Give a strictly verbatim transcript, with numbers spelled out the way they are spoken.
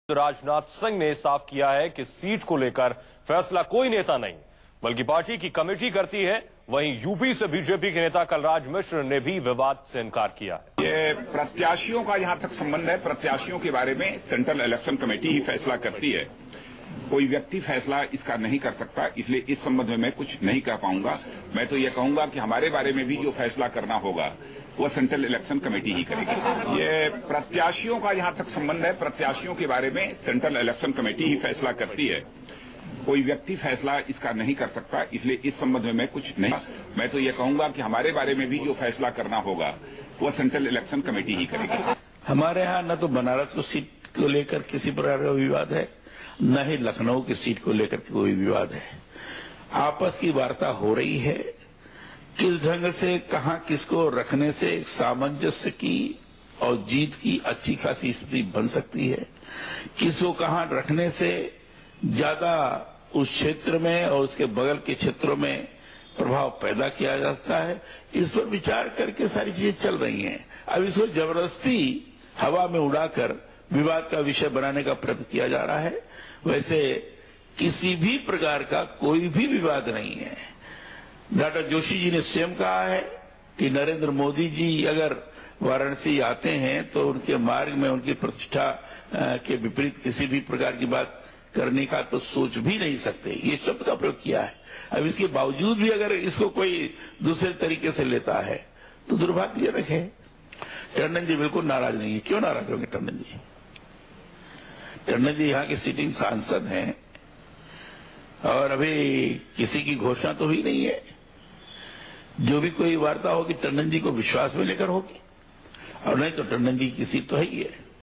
राजनाथ सिंह ने साफ किया है कि सीट को लेकर फैसला कोई नेता नहीं बल्कि पार्टी की कमेटी करती है। वहीं यूपी से बीजेपी के नेता कलराज मिश्र ने भी विवाद से इनकार किया है। ये प्रत्याशियों का जहां तक संबंध है, प्रत्याशियों के बारे में सेंट्रल इलेक्शन कमेटी ही फैसला करती है। कोई व्यक्ति फैसला इसका नहीं कर सकता, इसलिए इस संबंध में मैं कुछ नहीं कह पाऊंगा। मैं तो ये कहूंगा कि हमारे बारे में भी जो फैसला करना होगा वो सेंट्रल इलेक्शन कमेटी ही करेगी। ये प्रत्याशियों का जहां तक संबंध है, प्रत्याशियों के बारे में सेंट्रल इलेक्शन कमेटी ही फैसला करती है। कोई व्यक्ति फैसला इसका नहीं कर सकता, इसलिए इस संबंध में मैं कुछ नहीं। मैं तो ये कहूंगा कि हमारे बारे में भी जो फैसला करना होगा वो सेंट्रल इलेक्शन कमेटी ही करेगी। हमारे यहाँ न तो बनारस को सीट को लेकर किसी प्रकार का विवाद है, न ही लखनऊ की सीट को लेकर कोई विवाद है। आपस की वार्ता हो रही है, किस ढंग से कहां किसको रखने से सामंजस्य की और जीत की अच्छी खासी स्थिति बन सकती है, किसको कहां रखने से ज्यादा उस क्षेत्र में और उसके बगल के क्षेत्रों में प्रभाव पैदा किया जा सकता है, इस पर विचार करके सारी चीजें चल रही हैं। अब इसको जबरदस्ती हवा में उड़ाकर विवाद का विषय बनाने का प्रयत्न किया जा रहा है। वैसे किसी भी प्रकार का कोई भी विवाद नहीं है। डॉक्टर जोशी जी ने स्वयं कहा है कि नरेंद्र मोदी जी अगर वाराणसी आते हैं तो उनके मार्ग में उनकी प्रतिष्ठा के विपरीत किसी भी प्रकार की बात करने का तो सोच भी नहीं सकते, ये शब्द का प्रयोग किया है। अब इसके बावजूद भी अगर इसको कोई दूसरे तरीके से लेता है तो दुर्भाग्यजनक है। टंडन जी बिल्कुल नाराज नहीं है। क्यों नाराज होंगे टंडन जी? टंडन जी यहाँ के सिटिंग सांसद हैं और अभी किसी की घोषणा तो हुई नहीं है। जो भी कोई वार्ता होगी टंडन जी को विश्वास में लेकर होगी, और नहीं तो टंडन जी की सीट तो है ही है।